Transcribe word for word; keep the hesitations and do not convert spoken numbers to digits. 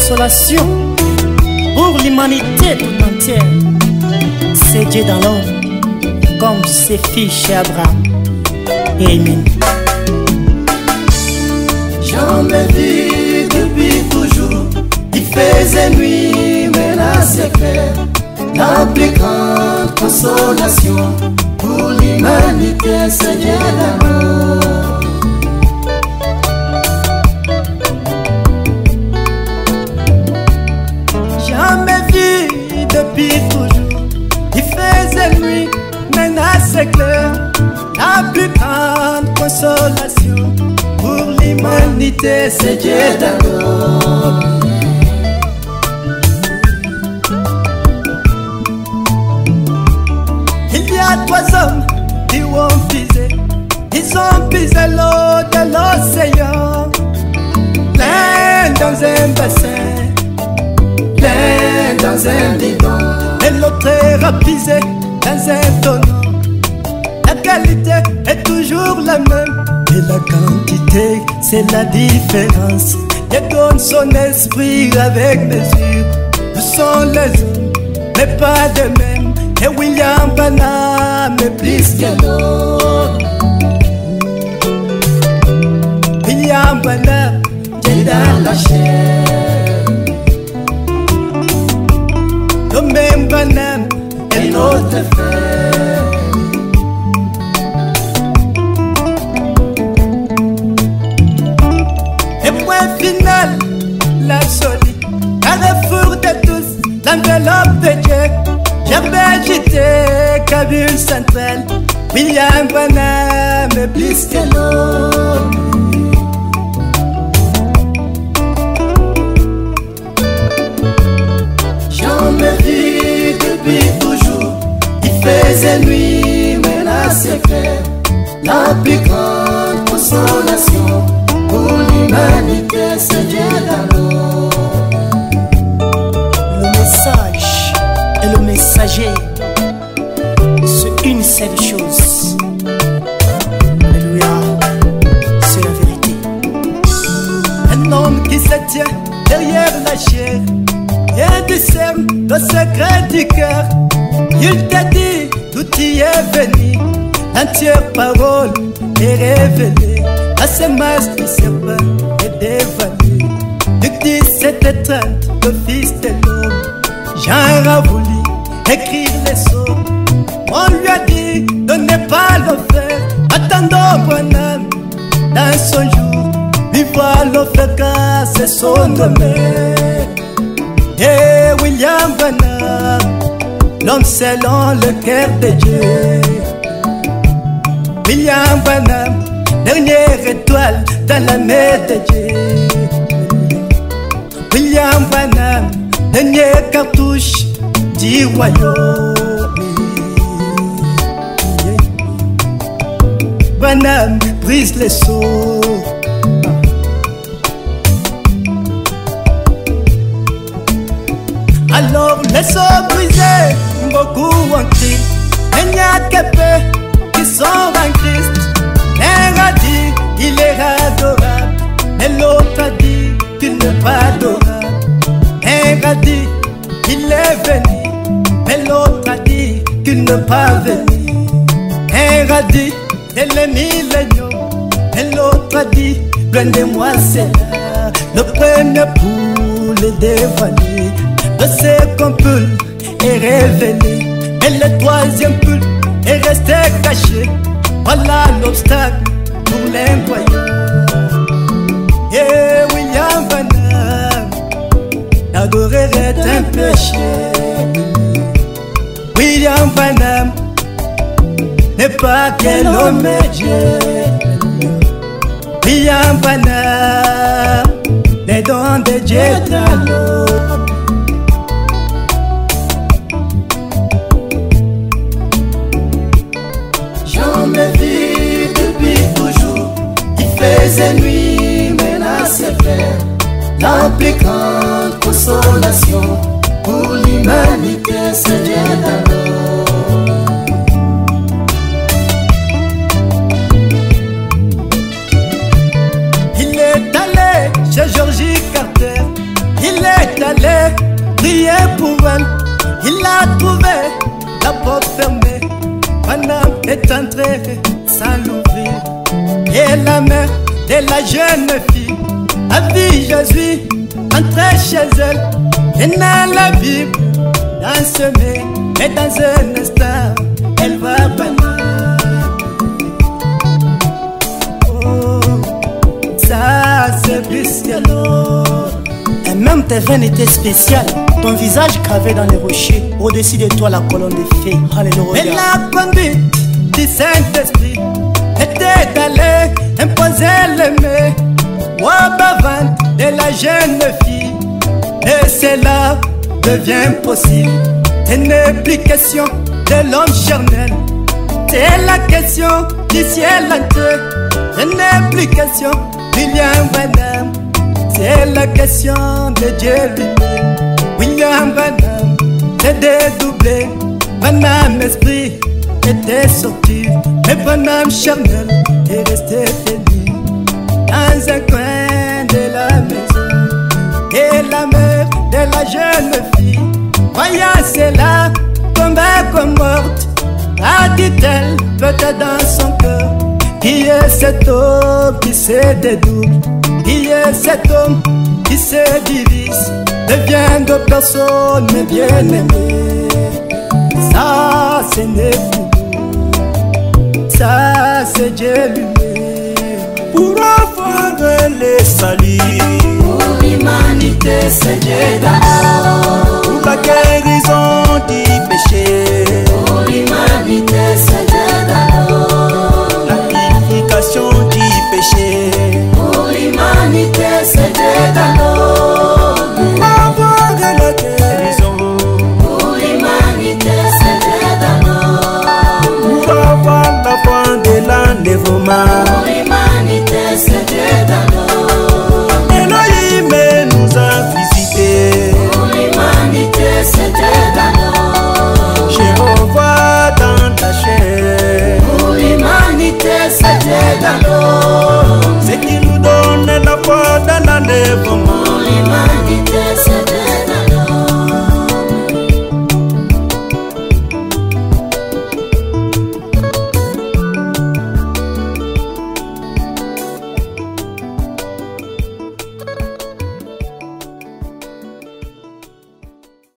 consolation pour l'humanité tout entière. C'est Dieu dans l'homme, comme c'est fait chez Abraham. Amen. Jamais vu depuis toujours, il faisait nuit, mais là c'est clair. La plus grande consolation pour l'humanité, c'est Dieu d'amour. Jamais vu depuis toujours, il faisait nuit, maintenant c'est clair. La plus grande consolation pour l'humanité, c'est Dieu d'amour. Il y a trois hommes qui ont pisé, ils ont pisé l'eau de l'océan. L'un dans un bassin, l'un dans un bidon, et l'autre a pisé dans un tonneau. La qualité est toujours la même, et la quantité c'est la différence. Dieu donne son esprit avec mesure. Nous sommes les hommes, mais pas de même. Et William Branham est plus que l'autre. William Branham, Dieu dans la chair. Le même Branham est notre frère. Et point final, l'absolu, carrefour de tous, l'enveloppe de Dieu. J'avais agité Kabul centrale, William Branham est plus que l'autre. Jamais vu depuis toujours, il faisait nuit, mais là c'est clair. La plus grande consolation pour l'humanité, c'est Dieu d'amour. Le message et le messager, c'est une seule chose. Alléluia, c'est la vérité. Un homme qui se tient derrière la chair et discerne le secret du cœur. Il t'a dit, tout y est venu, entière parole est révélée. La semence du serpent est dévalée. Luc dix-sept et trente, le fils de l'homme, Jean a voulu écrire les sceaux. On lui a dit de ne pas le faire. Attendons Branham dans son jour, lui voir le faire car c'est son domaine. Et William Branham, l'homme selon le cœur de Dieu. William Branham, dernière étoile dans la main de Dieu. William Branham, dernière cartouche du royaume. Branham brise les seaux. Alors les seaux brisés, beaucoup ont dit, il n'y a que peu qui sont en Christ. L'un a dit il est adorable, et l'autre a dit qu'il n'est pas adorable. Un a dit il est venu, mais l'autre a dit qu'il n'est pas venu. Un a dit il est millénium, et l'autre a dit loin de moi c'est là. Le premier poule est dévoilé, le second poule est révélé, et le troisième poule est resté caché. Voilà l'obstacle pour l'incroyant. Et William Branham, l'adorer est un péché. William Branham n'est pas quel homme est Dieu. William Branham, les dons de Dieu dans l'eau. Jamais vu depuis toujours, il faisait nuit, mais là c'est clair. La plus grande consolation pour l'humanité, c'est Dieu d'amour. Il est allé chez Georgie Carter, il est trouvé la porte fermée. Madame est entrée sans l'ouvrir. Et la mère de la jeune fille a vu Jésus entrer chez elle. Et dans la Bible, dans ce mai, et dans un instant, elle va banir. Oh, ça c'est spécial. Et même tes veines étaient spéciales. Ton visage gravé dans les rochers. Au-dessus de toi la colonne de fées. Alléluia. Et la conduite du Saint-Esprit était d'aller imposer les mains au bavant de la jeune fille. Et cela devient possible. Ce n'est plus question de l'homme charnel. C'est la question du ciel entier. Ce n'est plus question William Branham. C'est la question de Dieu lui-même. William Branham s'est dédoublé. Branham esprit était sorti. Mais Branham charnel est resté tenu dans un coin de la maison. Et la mère de la jeune fille, voyant cela, tombée comme morte, a dit-elle, peut-être dans son cœur, qui est cet homme qui se dédouble, qui est cet homme qui se divise, devient de personnes bien-aimées. Ça, ce n'est plus, ça, c'est Dieu lui-même. Pour avoir le salut, pour l'humanité, c'est Dieu d'abord. pour la guérison du péché, pour l'humanité, c'est Dieu